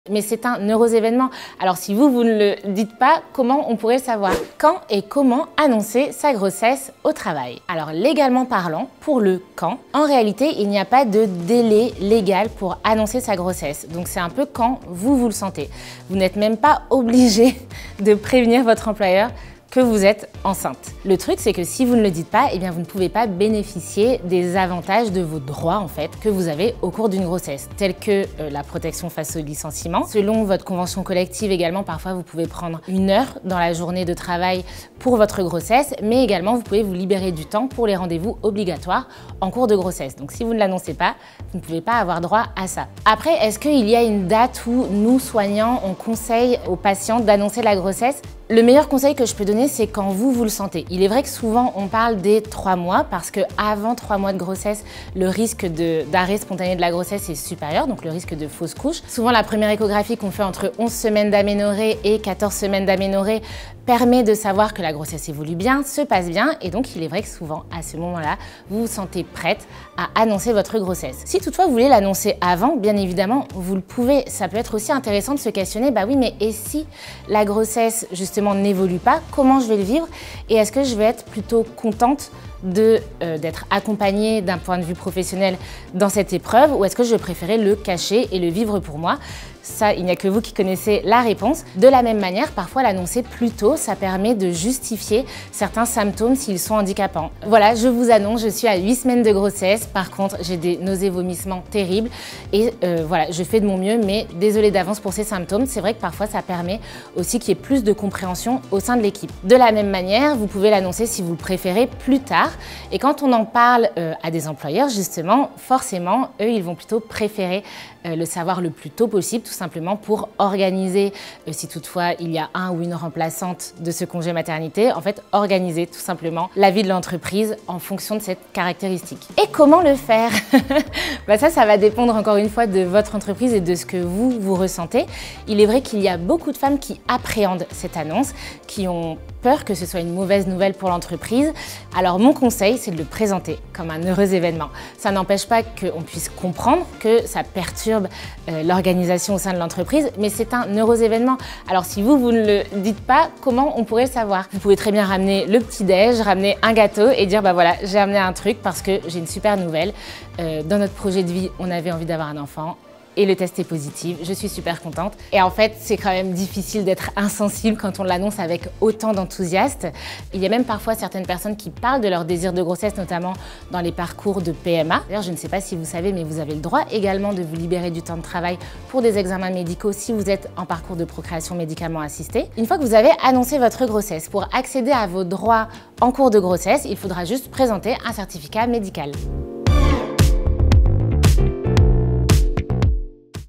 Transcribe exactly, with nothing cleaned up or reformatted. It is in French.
Mais c'est un heureux événement. Alors si vous, vous ne le dites pas, comment on pourrait le savoir? Quand et comment annoncer sa grossesse au travail? Alors légalement parlant, pour le quand, en réalité, il n'y a pas de délai légal pour annoncer sa grossesse. Donc c'est un peu quand vous, vous le sentez. Vous n'êtes même pas obligé de prévenir votre employeur que vous êtes enceinte. Le truc, c'est que si vous ne le dites pas, eh bien, vous ne pouvez pas bénéficier des avantages de vos droits en fait que vous avez au cours d'une grossesse, tels que euh, la protection face au licenciement. Selon votre convention collective également, parfois vous pouvez prendre une heure dans la journée de travail pour votre grossesse, mais également vous pouvez vous libérer du temps pour les rendez-vous obligatoires en cours de grossesse. Donc si vous ne l'annoncez pas, vous ne pouvez pas avoir droit à ça. Après, est-ce qu'il y a une date où nous, soignants, on conseille aux patients d'annoncer la grossesse? Le meilleur conseil que je peux donner, c'est quand vous, vous le sentez. Il est vrai que souvent, on parle des trois mois parce qu'avant trois mois de grossesse, le risque d'arrêt spontané de la grossesse est supérieur, donc le risque de fausse couche. Souvent, la première échographie qu'on fait entre onze semaines d'aménorrhée et quatorze semaines d'aménorrhée permet de savoir que la grossesse évolue bien, se passe bien, et donc il est vrai que souvent, à ce moment-là, vous vous sentez prête à annoncer votre grossesse. Si toutefois vous voulez l'annoncer avant, bien évidemment, vous le pouvez. Ça peut être aussi intéressant de se questionner, bah oui, mais et si la grossesse, justement, n'évolue pas, comment je vais le vivre et est-ce que je vais être plutôt contente de, euh, d'être accompagnée d'un point de vue professionnel dans cette épreuve ou est-ce que je vais préférer le cacher et le vivre pour moi? Ça, il n'y a que vous qui connaissez la réponse. De la même manière, parfois l'annoncer plus tôt, ça permet de justifier certains symptômes s'ils sont handicapants. Voilà, je vous annonce, je suis à huit semaines de grossesse. Par contre, j'ai des nausées, vomissements terribles et euh, voilà, je fais de mon mieux, mais désolée d'avance pour ces symptômes. C'est vrai que parfois, ça permet aussi qu'il y ait plus de compréhension au sein de l'équipe. De la même manière, vous pouvez l'annoncer si vous le préférez plus tard. Et quand on en parle euh, à des employeurs, justement, forcément, eux, ils vont plutôt préférer euh, le savoir le plus tôt possible, tout simplement pour organiser, euh, si toutefois il y a un ou une remplaçante de ce congé maternité, en fait organiser tout simplement la vie de l'entreprise en fonction de cette caractéristique. Et comment le faire? Bah ça, ça va dépendre encore une fois de votre entreprise et de ce que vous, vous ressentez. Il est vrai qu'il y a beaucoup de femmes qui appréhendent cette annonce, qui ont peur que ce soit une mauvaise nouvelle pour l'entreprise. Alors mon conseil, c'est de le présenter comme un heureux événement. Ça n'empêche pas qu'on puisse comprendre que ça perturbe euh, l'organisation au sein de l'entreprise, mais c'est un heureux événement. Alors si vous, vous ne le dites pas, comment on pourrait le savoir? Vous pouvez très bien ramener le petit-déj, ramener un gâteau et dire bah voilà, j'ai amené un truc parce que j'ai une super nouvelle. Euh, dans notre projet de vie, on avait envie d'avoir un enfant. Et le test est positif, je suis super contente. Et en fait, c'est quand même difficile d'être insensible quand on l'annonce avec autant d'enthousiasme. Il y a même parfois certaines personnes qui parlent de leur désir de grossesse, notamment dans les parcours de P M A. D'ailleurs, je ne sais pas si vous savez, mais vous avez le droit également de vous libérer du temps de travail pour des examens médicaux si vous êtes en parcours de procréation médicalement assistée. Une fois que vous avez annoncé votre grossesse, pour accéder à vos droits en cours de grossesse, il faudra juste présenter un certificat médical.